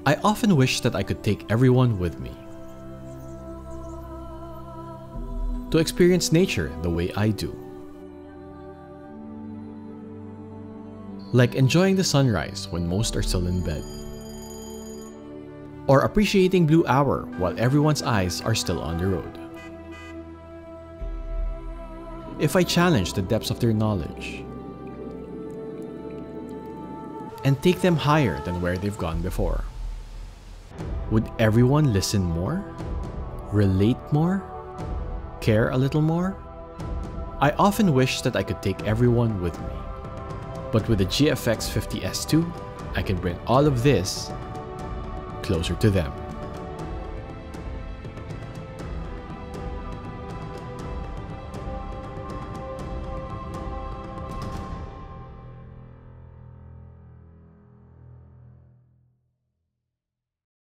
I often wish that I could take everyone with me, to experience nature the way I do. Like enjoying the sunrise when most are still in bed, or appreciating blue hour while everyone's eyes are still on the road. If I challenge the depths of their knowledge and take them higher than where they've gone before, would everyone listen more? Relate more? Care a little more? I often wish that I could take everyone with me. But with the GFX50S II, I can bring all of this closer to them.